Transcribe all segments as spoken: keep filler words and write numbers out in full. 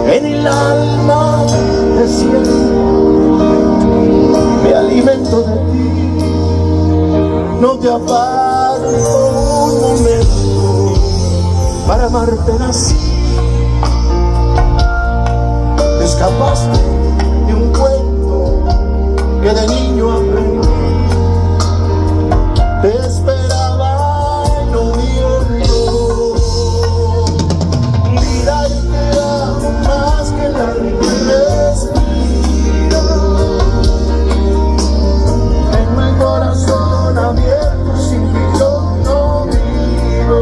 En el alma te siento, me alimento de ti, no te aparto un momento, para amarte nací. Te escapaste de un cuento que de niño aprendí, te esperaba no viendo. Mira y te amo más que la respiro, tengo el corazón abierto, sin ti yo no vivo.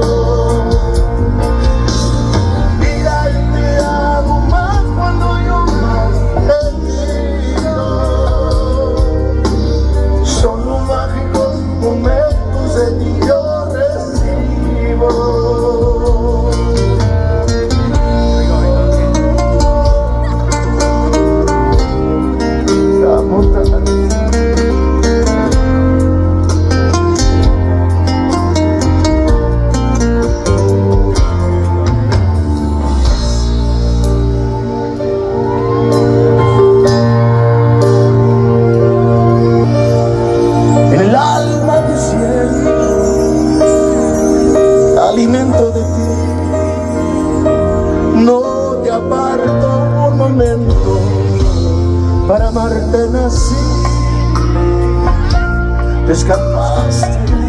Mira y te amo más cuando yo más te miro, son los mágicos momentos de ti yo recibo. Alimento de ti, no te aparto un momento, para amarte nací. Te escapaste